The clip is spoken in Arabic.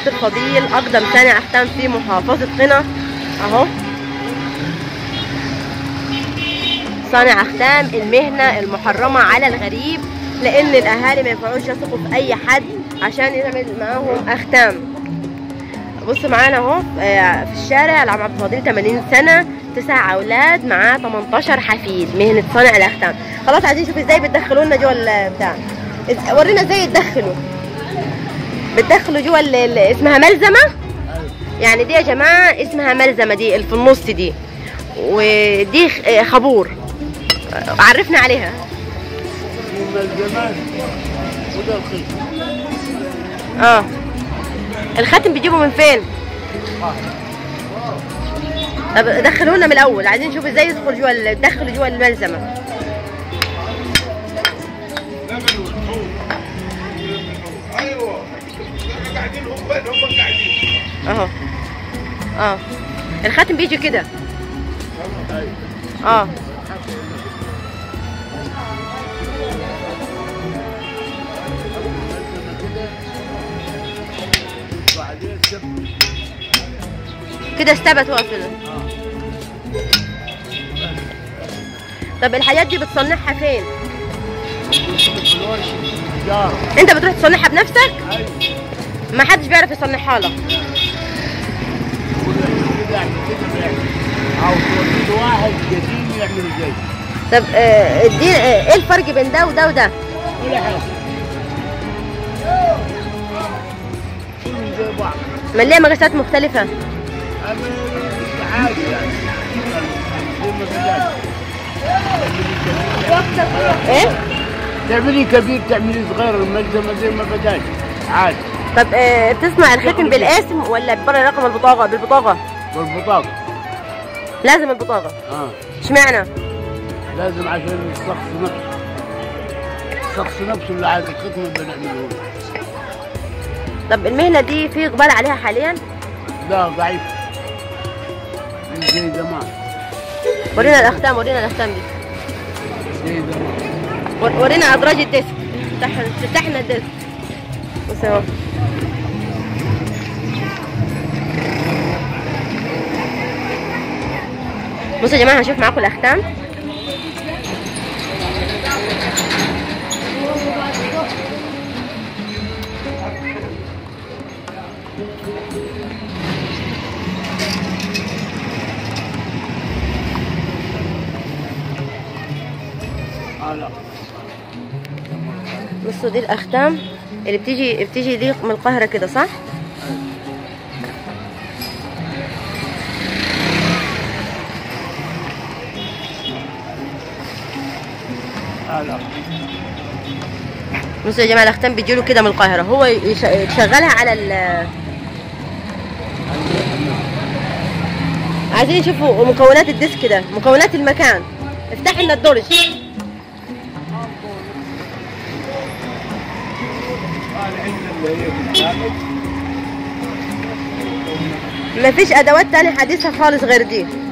دكتور فضيل أقدم صانع أختام في محافظة قنا أهو. صانع أختام، المهنة المحرمة على الغريب، لأن الأهالي ما ينفعوش يثقوا في أي حد عشان يعمل معاهم أختام. بصوا معانا أهو في الشارع العم عبد الفضيل 80 سنة، 9 أولاد، معاه 18 حفيد، مهنة صانع الأختام. خلاص عايزين نشوف ازاي بتدخلوا لنا جوه البتاع. ورينا ازاي تدخلوا. بتدخلوا جوه اسمها ملزمة؟ يعني دي يا جماعة اسمها ملزمة، دي اللي في النص دي، ودي خابور. عرفنا عليها. الملزمات وده الخيط. الخاتم بيجيبه من فين؟ طب دخلوا لنا من الاول، عايزين نشوف ازاي يدخل جوه يدخلوا جوه الملزمه. ايوه قاعدين هم قاعدين اهو. الخاتم بيجي كده. كده استبت واقف كده. طب الحاجات دي بتصنعها فين؟ انت بتروح تصنعها بنفسك؟ ايوه. ما حدش بيعرف يصنعها لك. او تودي واحد قديم يعمل زي. طب دي ايه الفرق بين ده وده وده؟ ولا حاجه. كلهم زي بعض. ما ليه مقاسات مختلفة؟ عادي يعني. ايه؟ تعملي كبير تعملي صغير، الملزمة زي ما بداش عادي. طب بتصنع الختم بالقاسم ولا بره رقم البطاقة؟ بالبطاقة. بالبطاقة. لازم البطاقة. اشمعنى؟ لازم عشان الشخص نفسه. الشخص نفسه اللي عايز الختم اللي بنعمله. طب المهنة دي في إقبال عليها حاليا؟ لا ضعيف. مش زي زمان. ورينا الأختام، ورينا الأختام دي. زي زمان. ورينا أدراج الديسك. تفتح لنا الديسك. بص اهو. بصوا يا جماعة هنشوف معاكم الأختام. بصوا دي الأختام اللي بتيجي دي من القاهرة كده صح؟ بصوا يا جماعة الأختام بيجيله كده من القاهرة، هو يشغلها على عايزين نشوفوا مكونات الديسك ده، مكونات المكان. افتح لنا الدرج. مفيش ادوات تانية حديثة خالص غير دي.